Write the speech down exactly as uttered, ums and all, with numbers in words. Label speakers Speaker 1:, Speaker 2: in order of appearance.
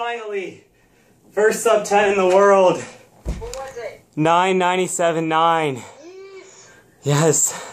Speaker 1: finally! First sub ten in the world.
Speaker 2: What was it?
Speaker 1: nine ninety-seven nine.
Speaker 2: Yes.
Speaker 1: Yes.